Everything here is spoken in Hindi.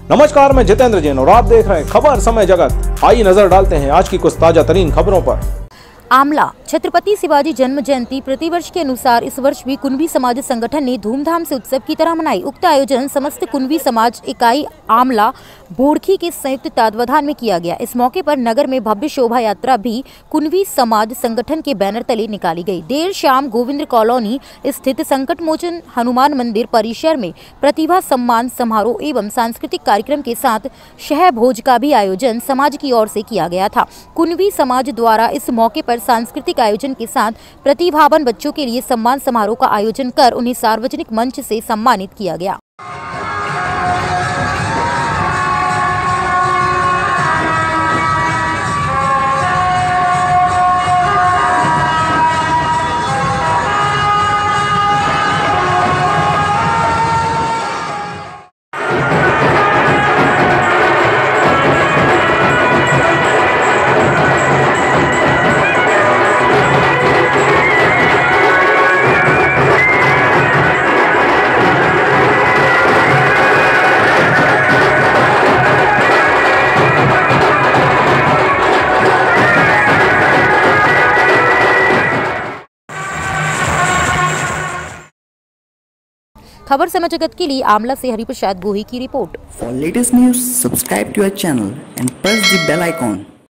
नमस्कार, मैं जितेंद्र जैन और आप देख रहे हैं खबर समय जगत। आइए नजर डालते हैं आज की कुछ ताजा तरीन खबरों पर। आमला छत्रपति शिवाजी जन्म जयंती प्रतिवर्ष के अनुसार इस वर्ष भी कुणबी समाज संगठन ने धूमधाम से उत्सव की तरह मनाई। उक्त आयोजन समस्त कुणबी समाज इकाई आमला बोड़खी के संयुक्त तत्वाधान में किया गया। इस मौके पर नगर में भव्य शोभा यात्रा भी कुणबी समाज संगठन के बैनर तले निकाली गई। देर शाम गोविंद कॉलोनी स्थित संकट मोचन हनुमान मंदिर परिसर में प्रतिभा सम्मान समारोह एवं सांस्कृतिक कार्यक्रम के साथ शह भोज का भी आयोजन समाज की ओर से किया गया था। कुणबी समाज द्वारा इस मौके पर सांस्कृतिक आयोजन के साथ प्रतिभावान बच्चों के लिए सम्मान समारोह का आयोजन कर उन्हें सार्वजनिक मंच से सम्मानित किया गया। खबर समय जगत के लिए आमला से हरिप्रसाद गोही की रिपोर्ट। For latest news, subscribe to our channel and press the bell icon.